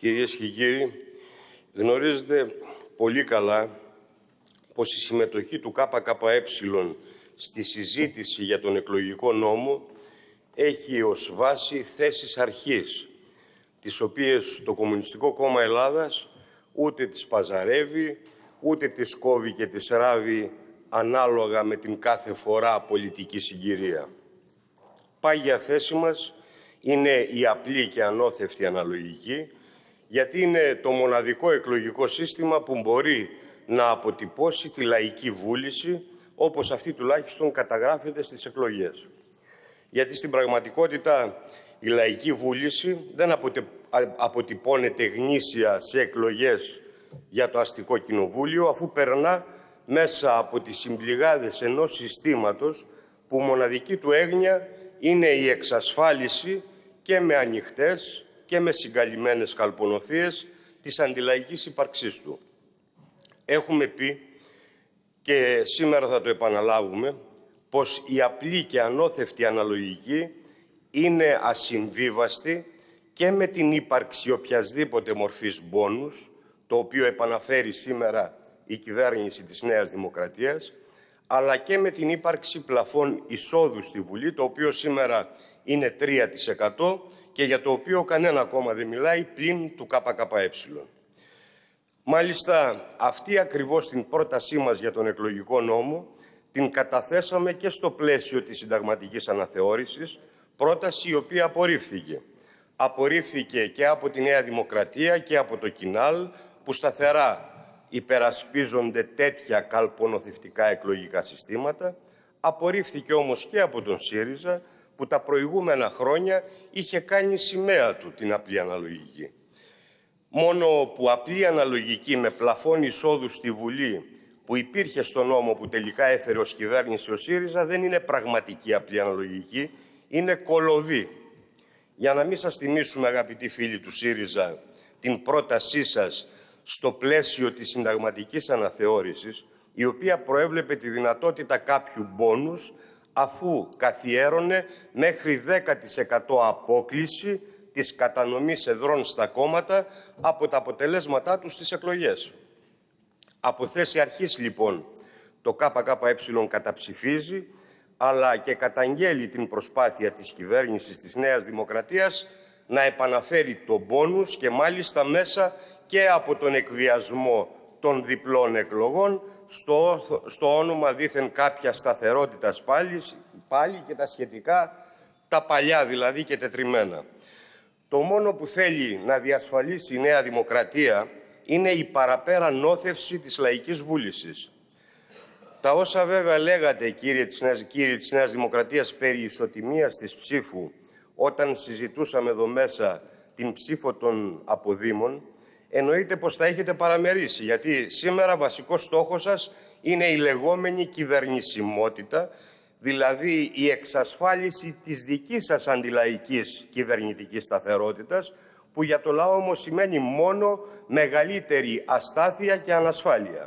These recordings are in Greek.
Κυρίες και κύριοι, γνωρίζετε πολύ καλά πως η συμμετοχή του ΚΚΕ στη συζήτηση για τον εκλογικό νόμο έχει ως βάση θέσεις αρχής, τις οποίες το Κομμουνιστικό Κόμμα Ελλάδας ούτε τις παζαρεύει, ούτε τις κόβει και τις ράβει ανάλογα με την κάθε φορά πολιτική συγκυρία. Πάγια θέση μας είναι η απλή και ανώθευτη αναλογική, γιατί είναι το μοναδικό εκλογικό σύστημα που μπορεί να αποτυπώσει τη λαϊκή βούληση, όπως αυτή τουλάχιστον καταγράφεται στις εκλογές. Γιατί στην πραγματικότητα η λαϊκή βούληση δεν αποτυπώνεται γνήσια σε εκλογές για το αστικό κοινοβούλιο, αφού περνά μέσα από τις συμπληγάδες ενός συστήματος που μοναδική του έγνοια είναι η εξασφάλιση και με ανοιχτές και με συγκαλυμμένες καλπονοθείες της αντιλαϊκής ύπαρξής του. Έχουμε πει και σήμερα θα το επαναλάβουμε πως η απλή και ανώθευτη αναλογική είναι ασυμβίβαστη και με την ύπαρξη οποιασδήποτε μορφής μπόνους, το οποίο επαναφέρει σήμερα η κυβέρνηση της Νέας Δημοκρατίας, αλλά και με την ύπαρξη πλαφών εισόδου στη Βουλή, το οποίο σήμερα είναι 3% και για το οποίο κανένα κόμμα δεν μιλάει πλην του ΚΚΕ. Μάλιστα, αυτή ακριβώς την πρότασή μας για τον εκλογικό νόμο την καταθέσαμε και στο πλαίσιο της συνταγματικής αναθεώρησης, πρόταση η οποία απορρίφθηκε. Απορρίφθηκε και από τη Νέα Δημοκρατία και από το ΚΙΝΑΛ, που σταθερά υπερασπίζονται τέτοια καλπονοθευτικά εκλογικά συστήματα. Απορρίφθηκε όμως και από τον ΣΥΡΙΖΑ, που τα προηγούμενα χρόνια είχε κάνει σημαία του την απλή αναλογική. Μόνο που απλή αναλογική με πλαφόν εισόδου στη Βουλή που υπήρχε στο νόμο που τελικά έφερε ως κυβέρνηση ο ΣΥΡΙΖΑ δεν είναι πραγματική απλή αναλογική, είναι κολοβή. Για να μην σας θυμίσουμε, αγαπητοί φίλοι του ΣΥΡΙΖΑ, την πρότασή σας στο πλαίσιο της συνταγματικής αναθεώρησης, η οποία προέβλεπε τη δυνατότητα κάποιου μπόνους, αφού καθιέρωνε μέχρι 10% απόκλιση της κατανομής εδρών στα κόμματα από τα αποτελέσματά τους στις εκλογές. Από θέση αρχής, λοιπόν, το ΚΚΕ καταψηφίζει, αλλά και καταγγέλει την προσπάθεια της κυβέρνησης της Νέας Δημοκρατίας να επαναφέρει το μπόνους και μάλιστα μέσα και από τον εκβιασμό των διπλών εκλογών στο όνομα δήθεν κάποια σταθερότητας πάλι και τα σχετικά, τα παλιά δηλαδή και τετριμμένα. Το μόνο που θέλει να διασφαλίσει η Νέα Δημοκρατία είναι η παραπέρα νόθευση της λαϊκής βούλησης. Τα όσα βέβαια λέγατε, κύριοι της Νέας Δημοκρατίας, περί ισοτιμίας της ψήφου, όταν συζητούσαμε εδώ μέσα την ψήφο των αποδήμων, εννοείται πως τα έχετε παραμερίσει, γιατί σήμερα βασικός στόχος σας είναι η λεγόμενη κυβερνησιμότητα, δηλαδή η εξασφάλιση της δικής σας αντιλαϊκής κυβερνητικής σταθερότητας, που για το λαό όμως σημαίνει μόνο μεγαλύτερη αστάθεια και ανασφάλεια.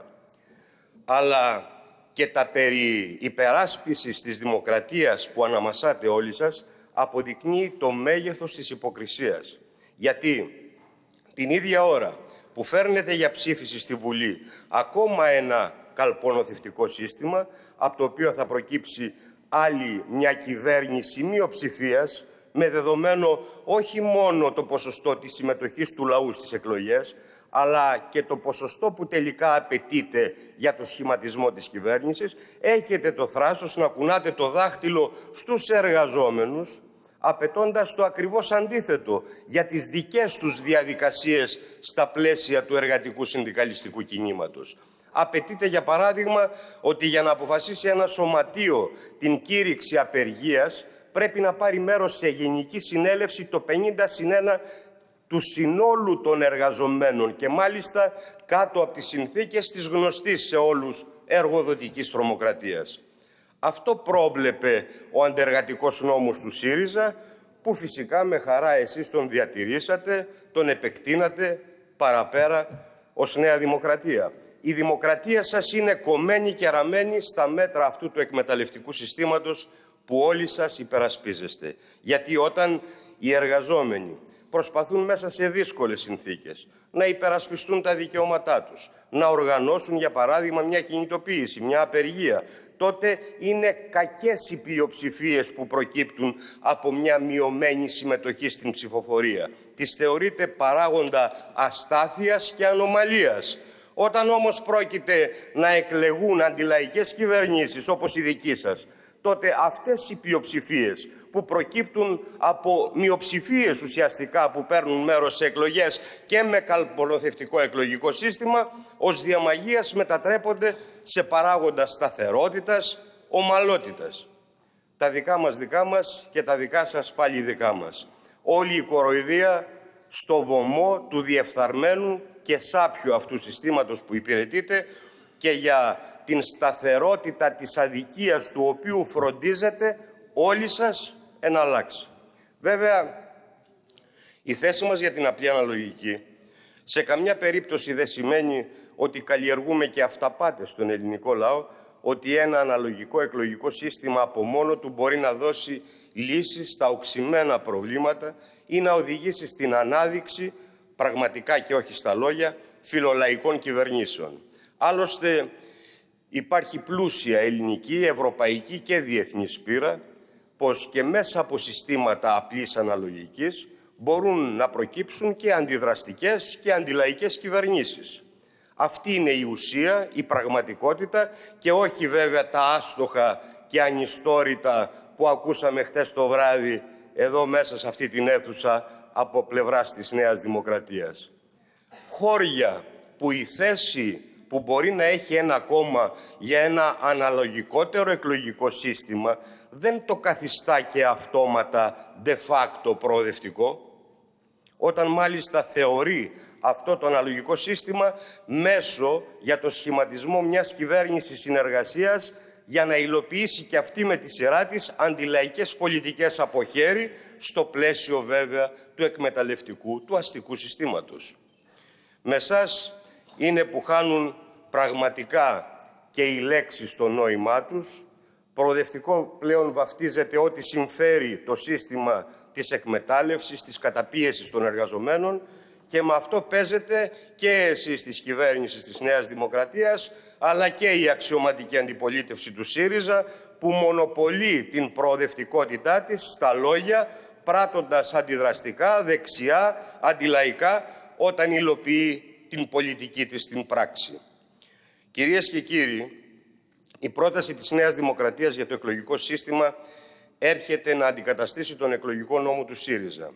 Αλλά και τα περί υπεράσπισης της δημοκρατίας που αναμασάτε όλοι σας αποδεικνύει το μέγεθος της υποκρισίας. Γιατί την ίδια ώρα που φέρνετε για ψήφιση στη Βουλή ακόμα ένα καλπονοθευτικό σύστημα, από το οποίο θα προκύψει άλλη μια κυβέρνηση μειοψηφίας, με δεδομένο όχι μόνο το ποσοστό της συμμετοχής του λαού στις εκλογές, αλλά και το ποσοστό που τελικά απαιτείται για το σχηματισμό της κυβέρνησης, έχετε το θράσος να κουνάτε το δάχτυλο στους εργαζόμενους, απαιτώντας το ακριβώς αντίθετο για τις δικές τους διαδικασίες στα πλαίσια του εργατικού συνδικαλιστικού κινήματος. Απαιτείται, για παράδειγμα, ότι για να αποφασίσει ένα σωματείο την κήρυξη απεργίας πρέπει να πάρει μέρος σε γενική συνέλευση το 50+1 του συνόλου των εργαζομένων και μάλιστα κάτω από τις συνθήκες της γνωστής σε όλους εργοδοτικής τρομοκρατίας. Αυτό πρόβλεπε ο αντεργατικός νόμος του ΣΥΡΙΖΑ, που φυσικά με χαρά εσείς τον διατηρήσατε, τον επεκτείνατε παραπέρα ως Νέα Δημοκρατία. Η δημοκρατία σας είναι κομμένη και ραμμένη στα μέτρα αυτού του εκμεταλλευτικού συστήματος που όλοι σας υπερασπίζεστε. Γιατί όταν οι εργαζόμενοι προσπαθούν μέσα σε δύσκολες συνθήκες να υπερασπιστούν τα δικαιώματά τους, να οργανώσουν, για παράδειγμα, μια κινητοποίηση, μια απεργία, τότε είναι κακές οι πλειοψηφίες που προκύπτουν από μια μειωμένη συμμετοχή στην ψηφοφορία. Τις θεωρείται παράγοντα αστάθειας και ανομαλίας. Όταν όμως πρόκειται να εκλεγούν αντιλαϊκές κυβερνήσεις όπως η δική σας, τότε αυτές οι πλειοψηφίες που προκύπτουν από μειοψηφίες ουσιαστικά που παίρνουν μέρος σε εκλογές και με καλπονοθευτικό εκλογικό σύστημα, ως διαμαγείας μετατρέπονται σε παράγοντα σταθερότητας, ομαλότητας. Τα δικά μας και τα δικά σας πάλι δικά μας. Όλη η κοροϊδία στο βωμό του διεφθαρμένου και σάπιου αυτού συστήματος που υπηρετείτε και για την σταθερότητα της αδικίας του οποίου φροντίζετε όλοι σας να αλλάξει. Βέβαια, η θέση μας για την απλή αναλογική σε καμιά περίπτωση δεν σημαίνει ότι καλλιεργούμε και αυταπάτες στον ελληνικό λαό, ότι ένα αναλογικό εκλογικό σύστημα από μόνο του μπορεί να δώσει λύσεις στα οξυμένα προβλήματα ή να οδηγήσει στην ανάδειξη, πραγματικά και όχι στα λόγια, φιλολαϊκών κυβερνήσεων. Άλλωστε, υπάρχει πλούσια ελληνική, ευρωπαϊκή και διεθνή πείρα πως και μέσα από συστήματα απλής αναλογικής μπορούν να προκύψουν και αντιδραστικές και αντιλαϊκές κυβερνήσεις. Αυτή είναι η ουσία, η πραγματικότητα και όχι βέβαια τα άστοχα και ανιστόρητα που ακούσαμε χτες το βράδυ εδώ μέσα σε αυτή την αίθουσα από πλευράς της Νέας Δημοκρατίας. Χώρια που η θέση που μπορεί να έχει ένα κόμμα για ένα αναλογικότερο εκλογικό σύστημα δεν το καθιστά και αυτόματα de facto προοδευτικό, όταν μάλιστα θεωρεί αυτό το αναλογικό σύστημα μέσο για το σχηματισμό μιας κυβέρνησης συνεργασίας για να υλοποιήσει και αυτή με τη σειρά της αντιλαϊκές πολιτικές από χέρι, στο πλαίσιο βέβαια του εκμεταλλευτικού, του αστικού συστήματος. Με εσάς είναι που χάνουν πραγματικά και οι λέξεις στο νόημά τους. Προοδευτικό πλέον βαφτίζεται ό,τι συμφέρει το σύστημα της εκμετάλλευσης, της καταπίεσης των εργαζομένων και με αυτό παίζετε και εσείς της κυβέρνησης της Νέας Δημοκρατίας, αλλά και η αξιωματική αντιπολίτευση του ΣΥΡΙΖΑ που μονοπολεί την προοδευτικότητά της στα λόγια, πράττοντας αντιδραστικά, δεξιά, αντιλαϊκά, όταν υλοποιεί την πολιτική της στην πράξη. Κυρίες και κύριοι, η πρόταση της Νέας Δημοκρατίας για το εκλογικό σύστημα έρχεται να αντικαταστήσει τον εκλογικό νόμο του ΣΥΡΙΖΑ.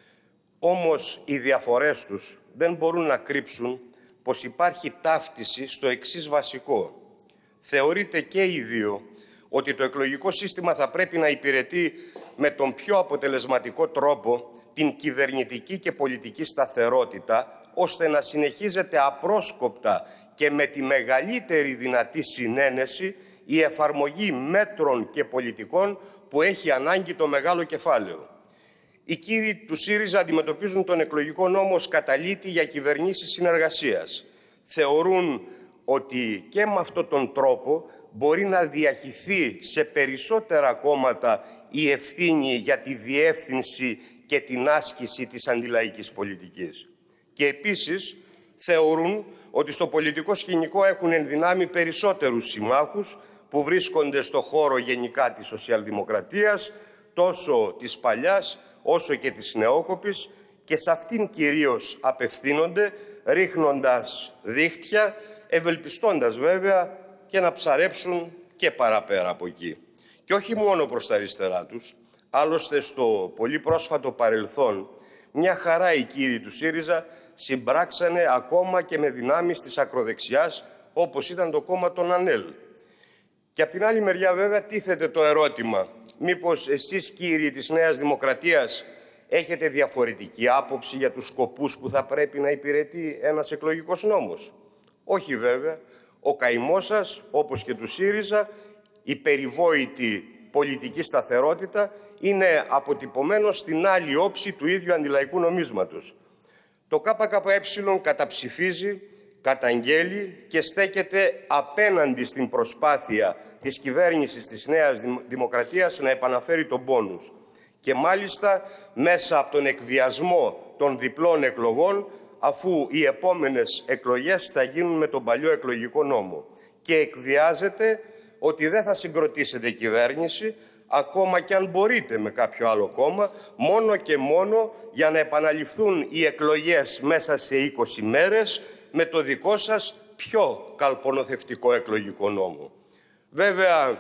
Όμως οι διαφορές τους δεν μπορούν να κρύψουν πως υπάρχει ταύτιση στο εξής βασικό. Θεωρείται και οι δύο ότι το εκλογικό σύστημα θα πρέπει να υπηρετεί με τον πιο αποτελεσματικό τρόπο την κυβερνητική και πολιτική σταθερότητα, ώστε να συνεχίζεται απρόσκοπτα και με τη μεγαλύτερη δυνατή συνένεση η εφαρμογή μέτρων και πολιτικών που έχει ανάγκη το μεγάλο κεφάλαιο. Οι κύριοι του ΣΥΡΙΖΑ αντιμετωπίζουν τον εκλογικό νόμο ως καταλήτη για κυβερνήσεις συνεργασίας. Θεωρούν ότι και με αυτόν τον τρόπο μπορεί να διαχυθεί σε περισσότερα κόμματα η ευθύνη για τη διεύθυνση και την άσκηση της αντιλαϊκής πολιτικής. Και επίσης θεωρούν ότι στο πολιτικό σκηνικό έχουν ενδυνάμει περισσότερους συμμάχους που βρίσκονται στο χώρο γενικά της σοσιαλδημοκρατίας, τόσο της παλιάς όσο και της νεόκοπης, και σε αυτήν κυρίως απευθύνονται, ρίχνοντας δίχτυα, ευελπιστώντας βέβαια και να ψαρέψουν και παραπέρα από εκεί. Και όχι μόνο προς τα αριστερά τους, άλλωστε στο πολύ πρόσφατο παρελθόν, μια χαρά οι κύριοι του ΣΥΡΙΖΑ συμπράξανε ακόμα και με δυνάμεις της ακροδεξιάς, όπως ήταν το κόμμα των ΑΝΕΛ. Και από την άλλη μεριά βέβαια τίθεται το ερώτημα, μήπως εσείς κύριοι της Νέας Δημοκρατίας έχετε διαφορετική άποψη για τους σκοπούς που θα πρέπει να υπηρετεί ένας εκλογικός νόμος? Όχι βέβαια. Ο καημός σας, όπως και του ΣΥΡΙΖΑ, η περιβόητη πολιτική σταθερότητα είναι αποτυπωμένο στην άλλη όψη του ίδιου αντιλαϊκού νομίσματος. Το ΚΚΕ καταψηφίζει, καταγγέλει και στέκεται απέναντι στην προσπάθεια της κυβέρνησης της Νέας Δημοκρατίας να επαναφέρει τον πόνους. Και μάλιστα μέσα από τον εκβιασμό των διπλών εκλογών, αφού οι επόμενες εκλογές θα γίνουν με τον παλιό εκλογικό νόμο. Και εκβιάζεται ότι δεν θα συγκροτήσετε κυβέρνηση, ακόμα και αν μπορείτε με κάποιο άλλο κόμμα, μόνο και μόνο για να επαναληφθούν οι εκλογές μέσα σε 20 μέρες με το δικό σας πιο καλπονοθευτικό εκλογικό νόμο. Βέβαια,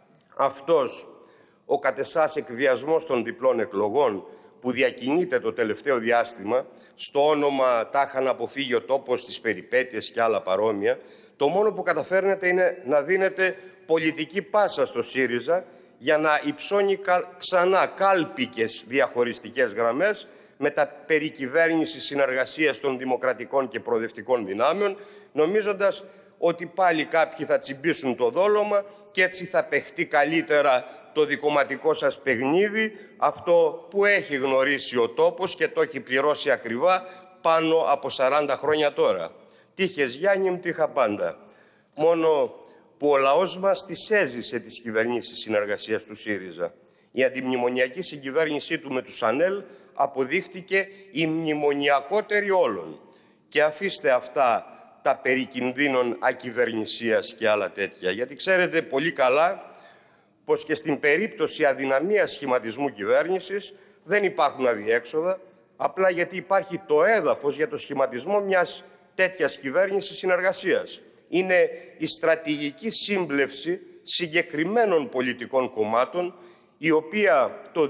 αυτός ο κατ' εσάς εκβιασμός των διπλών εκλογών που διακινείται το τελευταίο διάστημα, στο όνομα «τάχα να αποφύγει ο τόπος», τις περιπέτειες και άλλα παρόμοια, το μόνο που καταφέρνετε είναι να δίνετε πολιτική πάσα στο ΣΥΡΙΖΑ για να υψώνει ξανά κάλπικες διαχωριστικές γραμμές με τα περί κυβέρνησης συνεργασίας των δημοκρατικών και προοδευτικών δυνάμεων, νομίζοντας ότι πάλι κάποιοι θα τσιμπήσουν το δόλωμα και έτσι θα παιχτεί καλύτερα το δικομματικό σας παιχνίδι, αυτό που έχει γνωρίσει ο τόπος και το έχει πληρώσει ακριβά πάνω από 40 χρόνια τώρα. Τύχες Γιάννη μου, τύχα πάντα. Μόνο που ο λαός μας τις έζησε τις κυβερνήσεις συνεργασίας του ΣΥΡΙΖΑ. Η αντιμνημονιακή συγκυβέρνησή του με τους ΑΝΕΛ αποδείχτηκε η μνημονιακότερη όλων. Και αφήστε αυτά τα περί κινδύνων ακυβερνησίας και άλλα τέτοια, γιατί ξέρετε πολύ καλά πως και στην περίπτωση αδυναμίας σχηματισμού κυβέρνησης δεν υπάρχουν αδιέξοδα, απλά γιατί υπάρχει το έδαφος για το σχηματισμό μιας τέτοιας κυβέρνησης συνεργασίας. Είναι η στρατηγική σύμπλευση συγκεκριμένων πολιτικών κομμάτων, η οποία το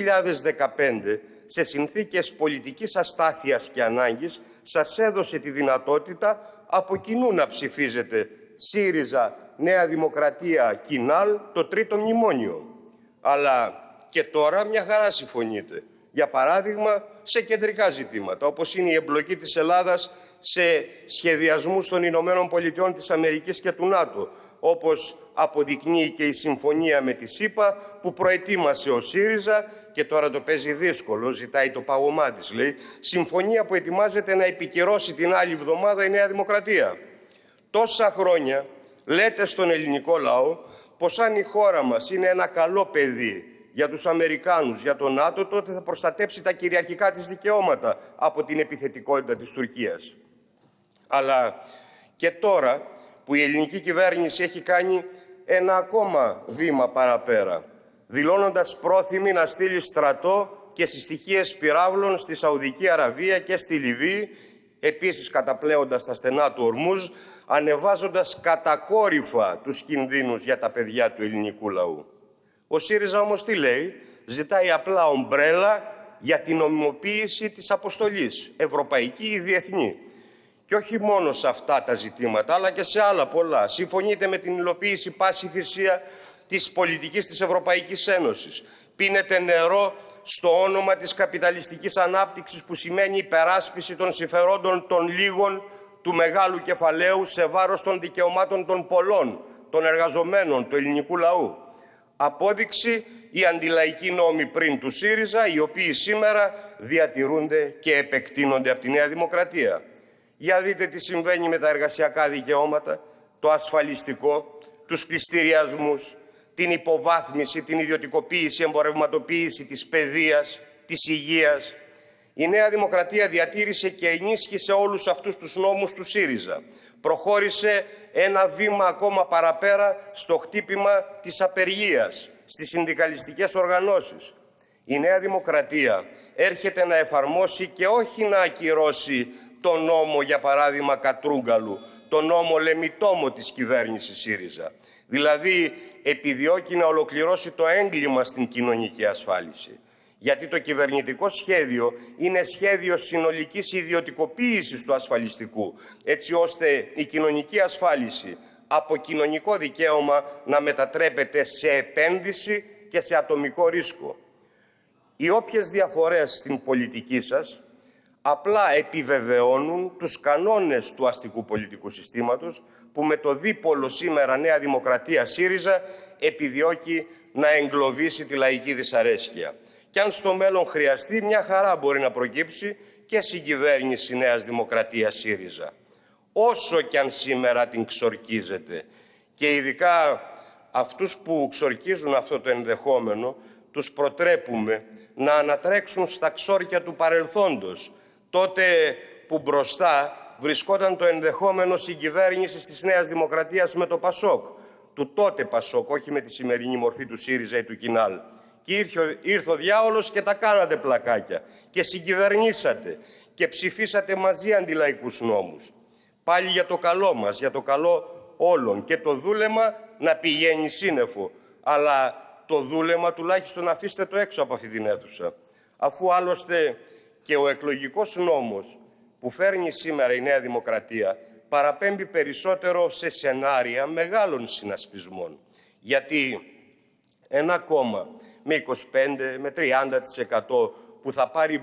2015, σε συνθήκες πολιτικής αστάθειας και ανάγκης, σας έδωσε τη δυνατότητα από κοινού να ψηφίζετε ΣΥΡΙΖΑ, Νέα Δημοκρατία, Κινάλ, το τρίτο μνημόνιο. Αλλά και τώρα μια χαρά συμφωνείτε. Για παράδειγμα, σε κεντρικά ζητήματα, όπως είναι η εμπλοκή της Ελλάδας σε σχεδιασμούς των Ηνωμένων Πολιτειών της Αμερικής και του ΝΑΤΟ, όπως αποδεικνύει και η συμφωνία με τη ΣΥΠΑ που προετοίμασε ο ΣΥΡΙΖΑ και τώρα το παίζει δύσκολο, ζητάει το πάγωμά της, λέει, συμφωνία που ετοιμάζεται να επικυρώσει την άλλη εβδομάδα η Νέα Δημοκρατία. Τόσα χρόνια λέτε στον ελληνικό λαό πως αν η χώρα μας είναι ένα καλό παιδί για τους Αμερικάνους, για τον ΝΑΤΟ, τότε θα προστατέψει τα κυριαρχικά της δικαιώματα από την επιθετικότητα της Τουρκίας. Αλλά και τώρα που η ελληνική κυβέρνηση έχει κάνει ένα ακόμα βήμα παραπέρα, δηλώνοντας πρόθυμη να στείλει στρατό και συστοιχίες πυράβλων στη Σαουδική Αραβία και στη Λιβύη, επίσης καταπλέοντας τα στενά του Ορμούζ, ανεβάζοντας κατακόρυφα τους κινδύνους για τα παιδιά του ελληνικού λαού. Ο ΣΥΡΙΖΑ όμως τι λέει? Ζητάει απλά ομπρέλα για την νομιμοποίηση της αποστολής, ευρωπαϊκή ή διεθνή. Και όχι μόνο σε αυτά τα ζητήματα, αλλά και σε άλλα πολλά. Συμφωνείτε με την υλοποίηση πάση θυσία της πολιτικής της Ευρωπαϊκής Ένωσης. Πίνετε νερό στο όνομα της καπιταλιστικής ανάπτυξης, που σημαίνει υπεράσπιση των συμφερόντων των λίγων του μεγάλου κεφαλαίου σε βάρος των δικαιωμάτων των πολλών, των εργαζομένων, του ελληνικού λαού. Απόδειξη οι αντιλαϊκοί νόμοι πριν του ΣΥΡΙΖΑ, οι οποίοι σήμερα διατηρούνται και επεκτείνονται από τη Νέα Δημοκρατία. Για δείτε τι συμβαίνει με τα εργασιακά δικαιώματα, το ασφαλιστικό, τους πληστηριασμούς, την υποβάθμιση, την ιδιωτικοποίηση, εμπορευματοποίηση της παιδείας, της υγείας. Η Νέα Δημοκρατία διατήρησε και ενίσχυσε όλους αυτούς τους νόμους του ΣΥΡΙΖΑ. Προχώρησε ένα βήμα ακόμα παραπέρα στο χτύπημα της απεργίας, στις συνδικαλιστικές οργανώσεις. Η Νέα Δημοκρατία έρχεται να εφαρμόσει και όχι να ακυρώσει το νόμο, για παράδειγμα, Κατρούγκαλου, το νόμο Λεμιτόμο της κυβέρνησης ΣΥΡΙΖΑ. Δηλαδή, επιδιώκει να ολοκληρώσει το έγκλημα στην κοινωνική ασφάλιση. Γιατί το κυβερνητικό σχέδιο είναι σχέδιο συνολικής ιδιωτικοποίησης του ασφαλιστικού, έτσι ώστε η κοινωνική ασφάλιση από κοινωνικό δικαίωμα να μετατρέπεται σε επένδυση και σε ατομικό ρίσκο. Οι όποιες διαφορές στην πολιτική σας απλά επιβεβαιώνουν τους κανόνες του αστικού πολιτικού συστήματος, που με το δίπολο σήμερα Νέα Δημοκρατία ΣΥΡΙΖΑ επιδιώκει να εγκλωβίσει τη λαϊκή δυσαρέσκεια. Και αν στο μέλλον χρειαστεί, μια χαρά μπορεί να προκύψει και συγκυβέρνηση Νέας Δημοκρατίας ΣΥΡΙΖΑ. Όσο κι αν σήμερα την ξορκίζεται, και ειδικά αυτούς που ξορκίζουν αυτό το ενδεχόμενο, τους προτρέπουμε να ανατρέξουν στα ξόρκια του παρελθόντος, τότε που μπροστά βρισκόταν το ενδεχόμενο συγκυβέρνησης της Νέας Δημοκρατίας με το Πασόκ, του τότε Πασόκ, όχι με τη σημερινή μορφή του ΣΥΡΙΖΑ ή του Κινάλ. Και ήρθε ο διάολος και τα κάνατε πλακάκια και συγκυβερνήσατε και ψηφίσατε μαζί αντιλαϊκούς νόμους. Πάλι για το καλό μας, για το καλό όλων, και το δούλεμα να πηγαίνει σύννεφο. Αλλά το δούλεμα τουλάχιστον αφήστε το έξω από αυτή την αίθουσα. Αφού άλλωστε και ο εκλογικός νόμος που φέρνει σήμερα η Νέα Δημοκρατία παραπέμπει περισσότερο σε σενάρια μεγάλων συνασπισμών. Γιατί ένα κόμμα με 25, με 30% που θα πάρει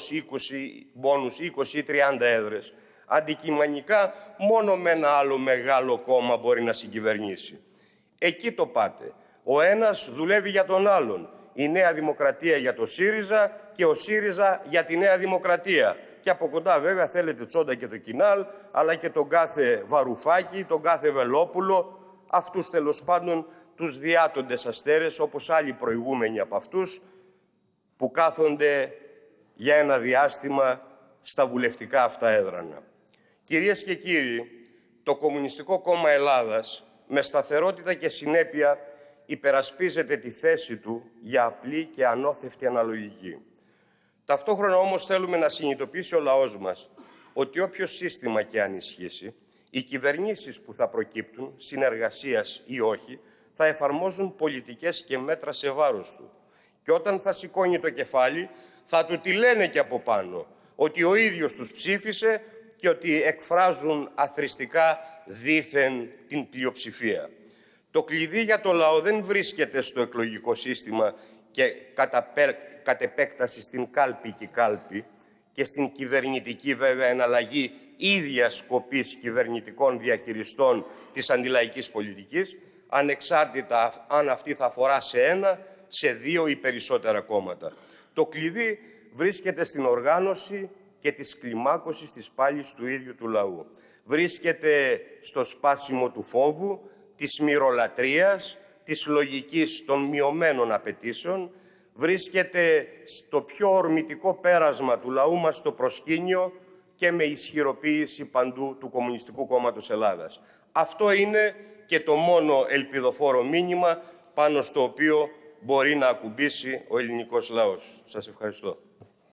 μπόνους 20 ή 30 έδρες, αντικειμενικά μόνο με ένα άλλο μεγάλο κόμμα μπορεί να συγκυβερνήσει. Εκεί το πάτε. Ο ένας δουλεύει για τον άλλον. Η Νέα Δημοκρατία για το ΣΥΡΙΖΑ και ο ΣΥΡΙΖΑ για τη Νέα Δημοκρατία. Και από κοντά βέβαια θέλετε Τσόντα και το Κινάλ, αλλά και τον κάθε Βαρουφάκη, τον κάθε Βελόπουλο, αυτούς τέλος πάντων τους διάτοντες αστέρες, όπως άλλοι προηγούμενοι από αυτούς, που κάθονται για ένα διάστημα στα βουλευτικά αυτά έδρανα. Κυρίες και κύριοι, το Κομμουνιστικό Κόμμα Ελλάδας με σταθερότητα και συνέπεια υπερασπίζεται τη θέση του για απλή και ανώθευτη αναλογική. Ταυτόχρονα όμως θέλουμε να συνειδητοποιήσει ο λαός μας ότι όποιο σύστημα και αν ισχύσει, οι κυβερνήσεις που θα προκύπτουν, συνεργασίας ή όχι, θα εφαρμόζουν πολιτικές και μέτρα σε βάρος του. Και όταν θα σηκώνει το κεφάλι, θα του τη λένε και από πάνω ότι ο ίδιος τους ψήφισε και ότι εκφράζουν αθροιστικά δήθεν την πλειοψηφία. Το κλειδί για το λαό δεν βρίσκεται στο εκλογικό σύστημα και κατ' επέκταση στην κάλπη και κάλπη και στην κυβερνητική βέβαια εναλλαγή ίδιας σκοπής κυβερνητικών διαχειριστών της αντιλαϊκής πολιτικής, ανεξάρτητα αν αυτή θα αφορά σε ένα, σε δύο ή περισσότερα κόμματα. Το κλειδί βρίσκεται στην οργάνωση και της κλιμάκωσης της πάλης του ίδιου του λαού. Βρίσκεται στο σπάσιμο του φόβου, της μυρολατρείας, της λογικής των μειωμένων απαιτήσεων, βρίσκεται στο πιο ορμητικό πέρασμα του λαού μας στο προσκήνιο και με ισχυροποίηση παντού του Κομμουνιστικού Κόμματος Ελλάδας. Αυτό είναι και το μόνο ελπιδοφόρο μήνυμα πάνω στο οποίο μπορεί να ακουμπήσει ο ελληνικός λαός. Σας ευχαριστώ.